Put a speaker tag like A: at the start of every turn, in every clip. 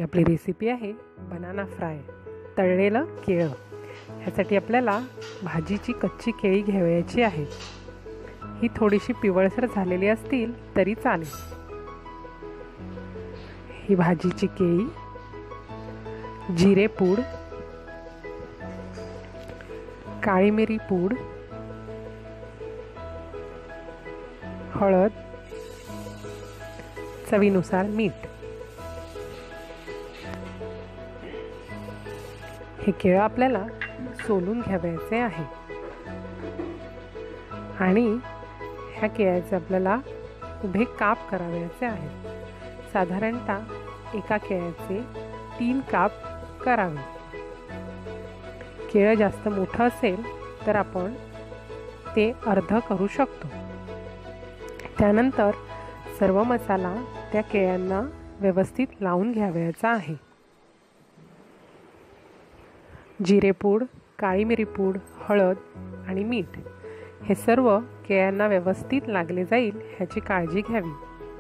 A: आजची आपली रेसिपी आहे बनाना फ्राय, तळलेलं केळं। ह्यासाठी आपल्याला भाजीची कच्ची केळी घ्यायची आहे। ही थोडीशी पिवळसर झालेली असतील तरी चालेल। ही भाजीची केळी, जिरे पूड, काळी मिरी पूड, हळद, चवीनुसार मीठ। हे केळं आपल्याला सोलून घ्यायचे आहे आणि ह्या केळ्याचे आपल्याला उभे काप करायचे आहेत। साधारणतः एका केळ्याचे 3 काप करावे। केळं जास्त मोठं असेल तर आपण ते अर्ध करू शकतो। त्यानंतर सर्व मसाला त्या केळ्यांना व्यवस्थित लावून घ्यायचा आहे। जिरेपूड, काळी मिरी पूड, हळद आणि मीठ हे सर्व केळ्यांना व्यवस्थित लागले जाईल ह्याची काळजी घ्यावी।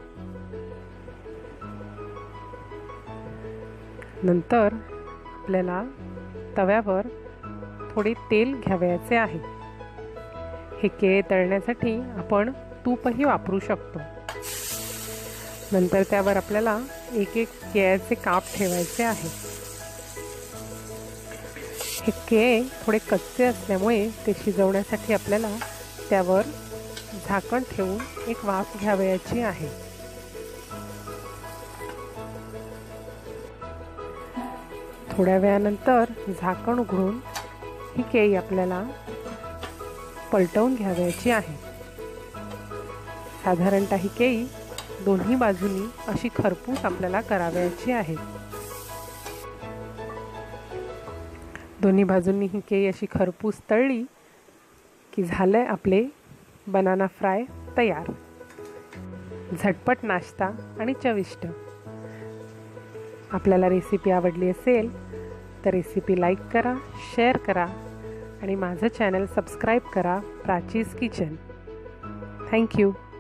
A: नंतर आपल्याला तव्यावर थोडे तेल घ्यायचे आहे। हे केळे तळण्यासाठी आपण तूपही वापरू शकतो। नंतर त्यावर आपल्याला एक केळ्याचे काप ठेवायचे आहे। हे केळे थोडे कच्चे असल्यामुळे ते शिजवण्यासाठी आपल्याला त्यावर झाकण ठेवून एक वाफ घ्यावयाची आहे। थोड्या वेळानंतर झाकण उघडून ही केळी आपल्याला पलटवून घ्यावयाची आहे। साधारणतः ही केळी दोन्ही बाजूनी अशी खरपूस आपल्याला करावयाची आहे। दोन्ही बाजूंनी ही केळी अशी खरपूस तळली की झालंय आपले बनाना फ्राय तयार। झटपट नाश्ता आणि चविष्ट। आपल्याला रेसिपी आवडली असेल तर रेसिपी लाईक करा, शेअर करा आणि माझं चॅनल सबस्क्राईब करा, प्राचीज किचन। थँक्यू।